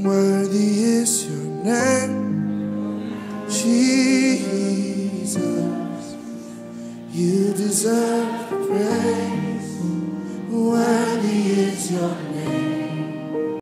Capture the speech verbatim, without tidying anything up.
Worthy is your name, Jesus. You deserve the praise. Worthy is your name.